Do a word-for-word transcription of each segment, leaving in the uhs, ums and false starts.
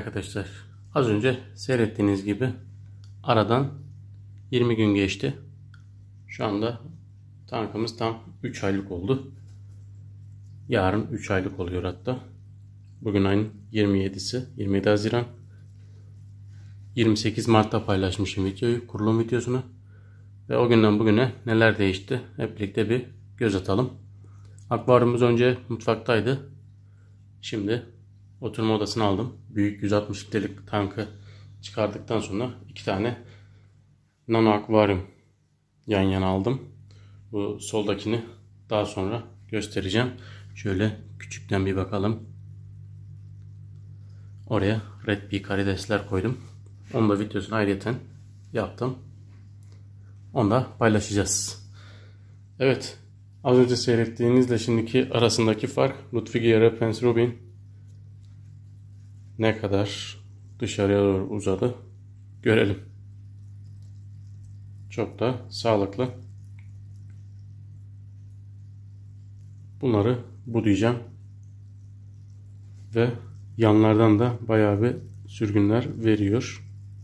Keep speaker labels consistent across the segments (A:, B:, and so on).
A: arkadaşlar, az önce seyrettiğiniz gibi aradan yirmi gün geçti. Şu anda tankımız tam üç aylık oldu. Yarın üç aylık oluyor hatta. Bugün ayın yirmi yedisi, yirmi yedi Haziran. yirmi sekiz Mart'ta paylaşmışım videoyu, kurulum videosunu. Ve o günden bugüne neler değişti hep birlikte bir göz atalım. Akvaryumumuz önce mutfaktaydı. Şimdi oturma odasını aldım. Büyük yüz altmış litrelik tankı çıkardıktan sonra iki tane nano akvaryum yan yana aldım. Bu soldakini daha sonra göstereceğim. Şöyle küçükten bir bakalım. Oraya Red Bee karidesler koydum. Onu da videosunu ayrıyeten yaptım. Onu da paylaşacağız. Evet. Az önce seyrettiğinizle şimdiki arasındaki fark, Ludwigia Prince Rubin ne kadar dışarıya doğru uzadı görelim. Çok da sağlıklı. Bunları budayacağım. Ve yanlardan da bayağı bir sürgünler veriyor.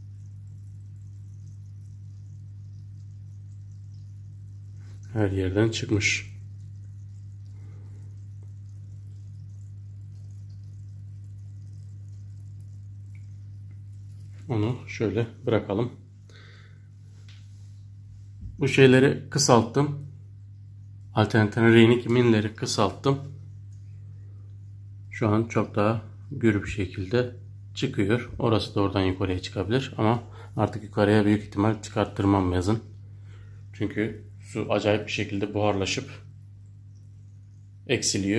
A: Her yerden çıkmış. Onu şöyle bırakalım. Bu şeyleri kısalttım. Alternatif Reinik minleri kısalttım. Şu an çok daha gür bir şekilde çıkıyor. Orası da oradan yukarıya çıkabilir. Ama artık yukarıya büyük ihtimal çıkarttırmam yazın. Çünkü su acayip bir şekilde buharlaşıp eksiliyor.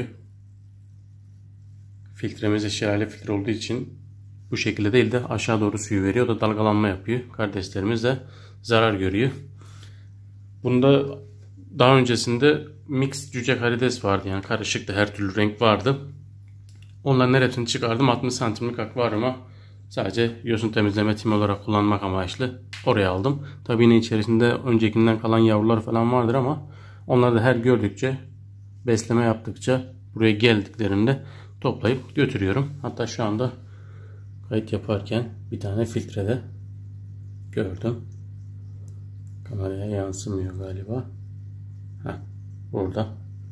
A: Filtremiz de şelale filtre olduğu için bu şekilde değil de aşağı doğru suyu veriyor. O da dalgalanma yapıyor. Kardeşlerimiz de zarar görüyor. Bunda daha öncesinde mix cüce karides vardı. Yani karışıktı. Her türlü renk vardı. Onların hepsini çıkardım. altmış santimlik akvaryuma sadece yosun temizleme timi olarak kullanmak amaçlı oraya aldım. Tabii yine içerisinde öncekinden kalan yavrular falan vardır ama onlar da her gördükçe, besleme yaptıkça buraya geldiklerinde toplayıp götürüyorum. Hatta şu anda kayıt yaparken bir tane filtrede gördüm. Kameraya yansımıyor galiba. Heh, burada.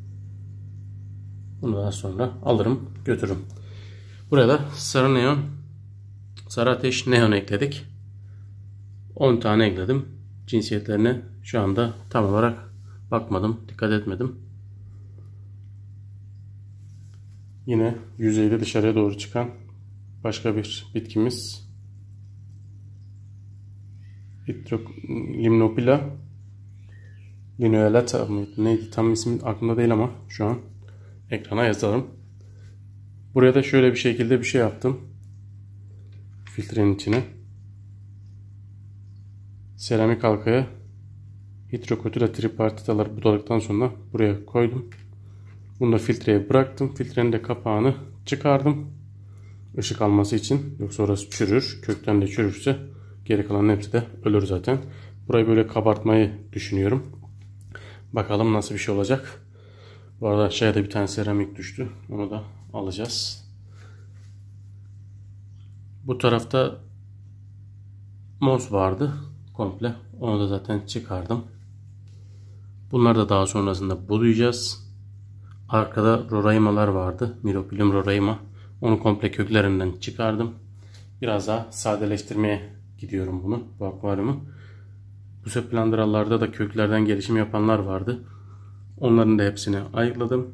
A: Bunu daha sonra alırım, götürürüm. Burada sarı neon, sarı ateş neon ekledik. on tane ekledim. Cinsiyetlerine şu anda tam olarak bakmadım, dikkat etmedim. Yine yüzeyde dışarıya doğru çıkan başka bir bitkimiz. Limnopila lineolata neydi tam ismi aklımda değil ama şu an ekrana yazalım. Buraya da şöyle bir şekilde bir şey yaptım. Filtrenin içine seramik halkaya Hydrocotila tripartitaları budadıktan sonra buraya koydum. Bunu da filtreye bıraktım. Filtrenin de kapağını çıkardım. Işık alması için. Yoksa orası çürür. Kökten de çürürse geri kalan hepsi de ölür zaten. Burayı böyle kabartmayı düşünüyorum. Bakalım nasıl bir şey olacak. Bu arada aşağıda bir tane seramik düştü. Onu da alacağız. Bu tarafta mos vardı. Komple. Onu da zaten çıkardım. Bunları da daha sonrasında budayacağız. Arkada roraimalar vardı. Myropilum roraima. Onu komple köklerinden çıkardım. Biraz daha sadeleştirmeye gidiyorum bunu. Bu akvaryumu. Bu seplandralarda da köklerden gelişim yapanlar vardı. Onların da hepsini ayıkladım.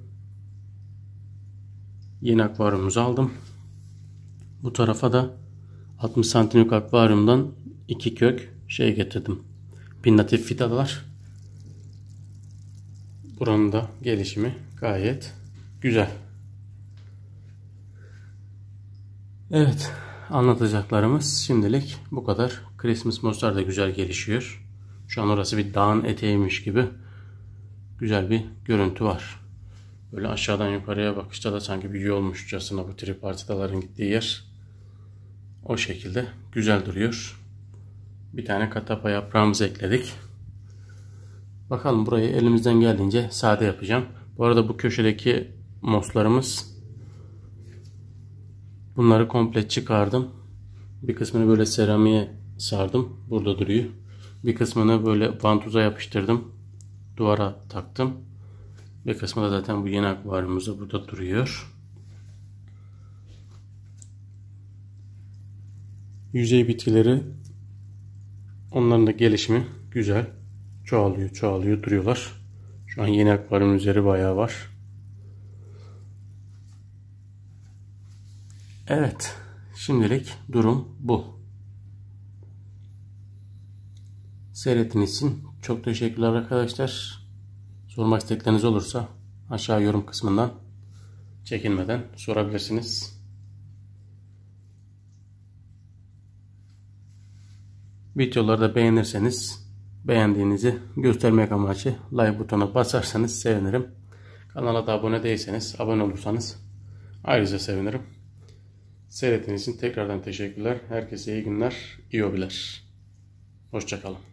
A: Yeni akvaryumumuzu aldım. Bu tarafa da altmış santimlik akvaryumdan iki kök şey getirdim. Pinnatif fidalar. Buranın da gelişimi gayet güzel. Evet, anlatacaklarımız şimdilik bu kadar. Christmas mosslar da güzel gelişiyor. Şu an orası bir dağın eteğiymiş gibi güzel bir görüntü var. Böyle aşağıdan yukarıya bakışta da sanki büyü olmuşçasına bu tripartitaların gittiği yer. O şekilde güzel duruyor. Bir tane katapa yaprağımızı ekledik. Bakalım burayı elimizden geldiğince sade yapacağım. Bu arada bu köşedeki mosslarımız, bunları komple çıkardım. Bir kısmını böyle seramiğe sardım. Burada duruyor. Bir kısmını böyle vantuza yapıştırdım. Duvara taktım. Bir kısmı da zaten bu yeni akvaryumumuzda burada duruyor. Yüzey bitkileri, onların da gelişimi güzel. Çoğalıyor, çoğalıyor, duruyorlar. Şu an yeni akvaryumun üzeri bayağı var. Evet, şimdilik durum bu. Seyrettiğiniz için çok teşekkürler arkadaşlar. Sormak istekleriniz olursa aşağı yorum kısmından çekinmeden sorabilirsiniz. Videoları da beğenirseniz, beğendiğinizi göstermek amaçlı like butonuna basarsanız sevinirim. Kanala da abone değilseniz abone olursanız ayrıca sevinirim. Seyrettiğiniz için tekrardan teşekkürler. Herkese iyi günler, iyi hobiler. Hoşça kalın.